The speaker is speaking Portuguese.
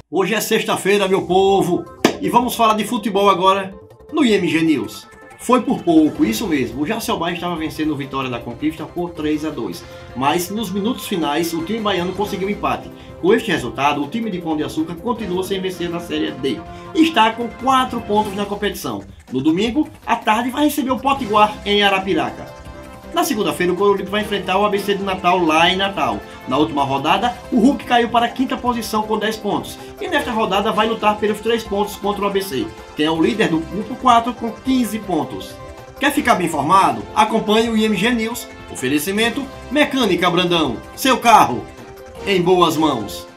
Hoje é sexta-feira, meu povo, e vamos falar de futebol agora no IMG News. Foi por pouco, isso mesmo, o Jacobá estava vencendo o Vitória da Conquista por 3-2, mas nos minutos finais o time baiano conseguiu empate. Com este resultado, o time de Pão de Açúcar continua sem vencer na Série D e está com 4 pontos na competição. No domingo, à tarde, vai receber o Potiguar em Arapiraca. Na segunda-feira, o Coruripe vai enfrentar o ABC de Natal lá em Natal. Na última rodada, o Hulk caiu para a 5ª posição com 10 pontos. E nesta rodada vai lutar pelos 3 pontos contra o ABC, que é o líder do grupo 4 com 15 pontos. Quer ficar bem informado? Acompanhe o IMG News. Oferecimento Mecânica Brandão. Seu carro em boas mãos.